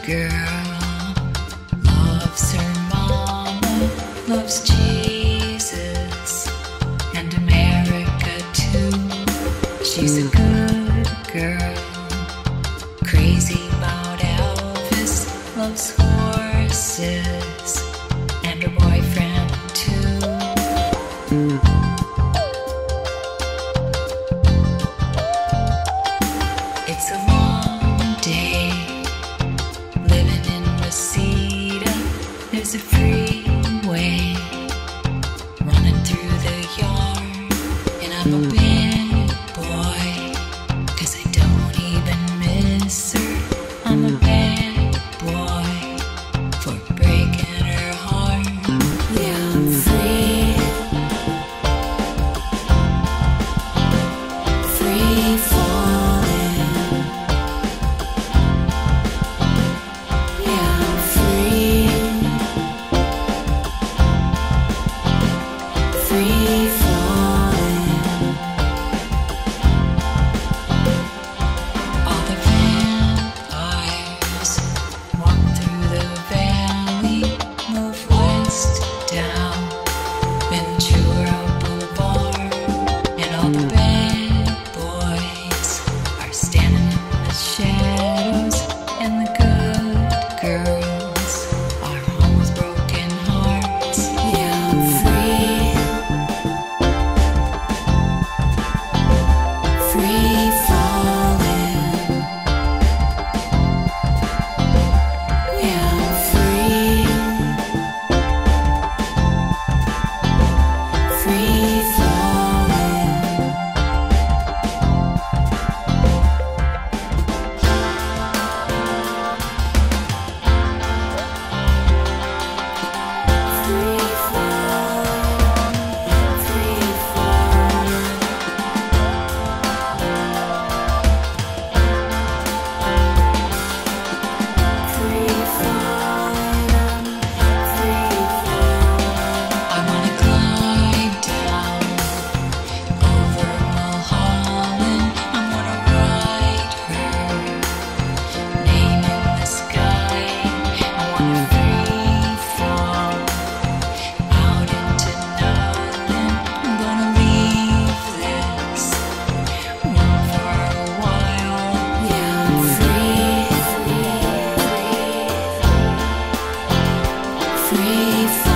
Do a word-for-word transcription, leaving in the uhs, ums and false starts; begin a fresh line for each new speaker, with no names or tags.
girl loves her mama, loves Jesus and America too. She's a good girl, crazy about Elvis, loves horses and her boyfriend too. It's a long day living in Reseda. There's a freeway running through the yard, and I'm a bad boy, 'cause I don't even miss her. I'm a bad boy for breaking her heart. Yeah, I'm free, free falling. Yeah, I'm free, free falling. All the vampires walk through the valley, move west down Ventura Boulevard, and all the bad boys are standing in the shadows, and the good girls are home with broken hearts. Yeah, I'm free, free falling. Yeah, I'm free, free falling. Free falling, free falling. Free falling, free falling. I wanna glide down over Mulholland. I wanna write her name in the sky. I wanna free fall out into nothing. I'm gonna leave this world for a while. Yeah, I'm free, free, free, free